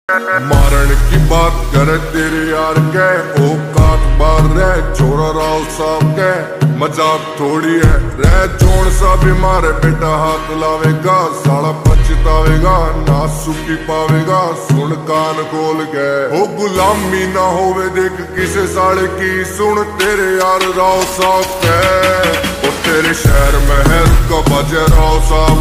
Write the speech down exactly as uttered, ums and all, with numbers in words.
मारण की बात करे तेरे यार के औकात बार रह छोरा राव साहब के मजाक थोड़ी है रह जोड़ सा भी मारे बेटा हाथ लावेगा साला पछतावेगा ना सुखी पावेगा सुन कान खोल के हो गुलामी ना होवे देख किसे साले की सुन तेरे यार राव साहब के और तेरे शहर में है का बजे राव साहब